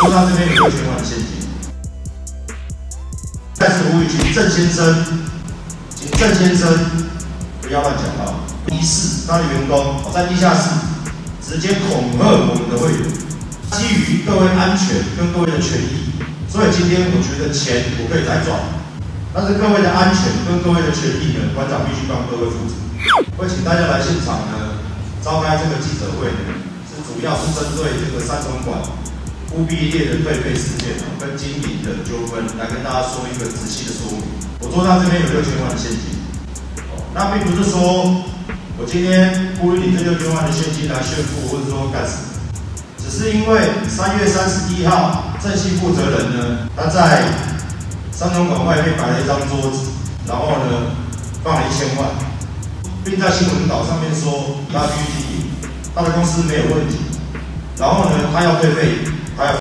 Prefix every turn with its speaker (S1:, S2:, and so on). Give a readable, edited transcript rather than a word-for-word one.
S1: 桌上这边有6千万的现金。再次呼吁，请郑先生不要乱讲话。疑似他的员工在地下室直接恐吓我们的会员，基于各位安全跟各位的权益，所以今天我觉得钱我可以再赚，但是各位的安全跟各位的权益呢，馆长必须帮各位负责。会请大家来现场呢，召开这个记者会呢，是主要是针对这个三重馆务必列的退费事件跟经营的纠纷，来跟大家说一个仔细的说明。我桌上这边有6千万的现金，那并不是说我今天呼吁你这6千万的现金来炫富，或者说干什么，只是因为3月31号，正系负责人呢，他在三重馆外面摆了一张桌子，然后呢放了1000万，并在新闻稿上面说他继续经营，他的公司没有问题，然后呢他要退费